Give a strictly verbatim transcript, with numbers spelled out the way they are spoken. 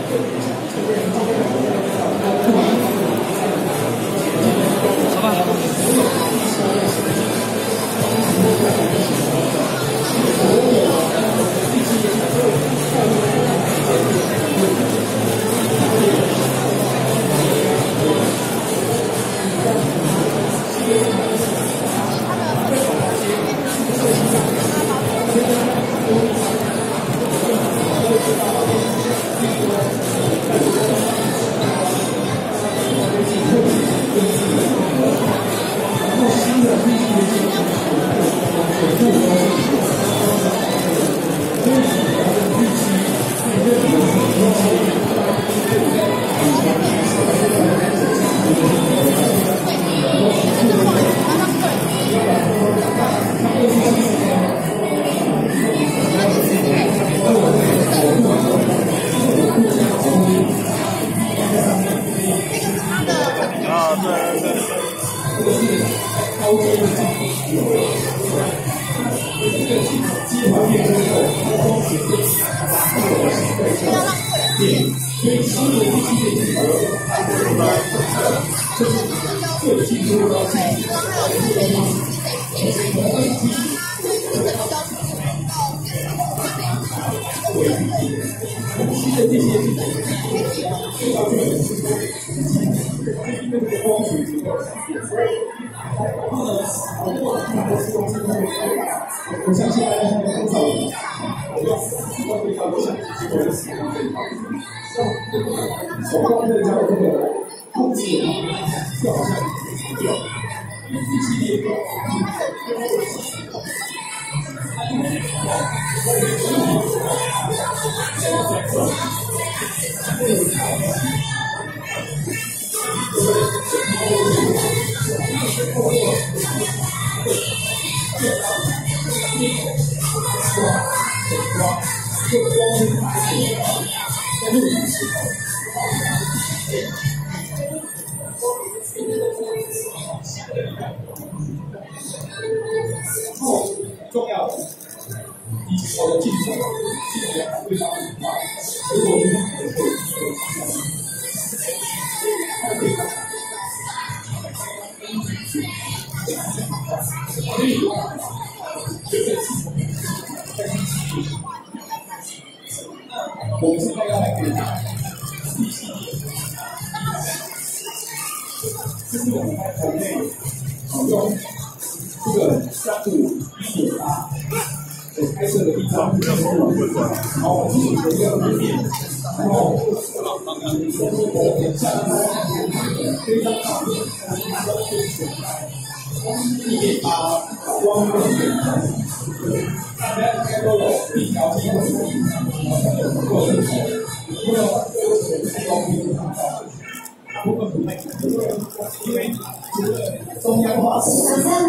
我相信大家现在多少人，我要我非常想结果的时间非常手光这个叫这个控制，就好像掉一系列的。重要的，以及我的进程，进程非常很快，如果我们可以做可以，我们现在要来给大家细细这是我们在国内使用这个三五一点八所拍摄的一张然后我们有一个页面，然后非常好，一点八光棍大家应该都有一条基本的过程，因为大部分不太可能，因为这个中央化